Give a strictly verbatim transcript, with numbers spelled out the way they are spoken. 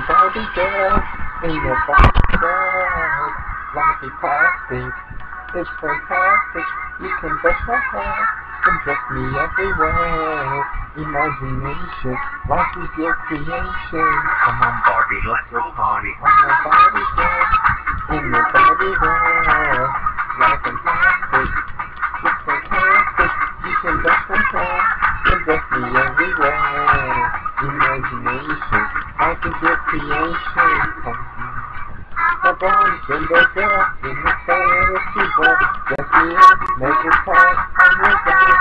Barbie girl, in your Barbie world. Life is plastic, it's fantastic. You can brush my hair and dress me everywhere. Imagination, life is your creation. Come on Barbie, let's go party. I'm your Barbie girl, in your Barbie world. Life is plastic, it's fantastic. You can brush my hair and dress me everywhere. Imagination, life is your creation. Come on. A blonde gender girl in the fantasy world. Dress me up, make it tight, I'm your girl.